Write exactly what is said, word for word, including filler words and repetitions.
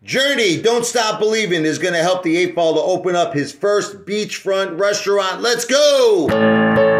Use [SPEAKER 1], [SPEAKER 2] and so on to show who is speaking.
[SPEAKER 1] Journey, Don't Stop Believing, is going to help the Apefather open up his first beachfront restaurant. Let's go!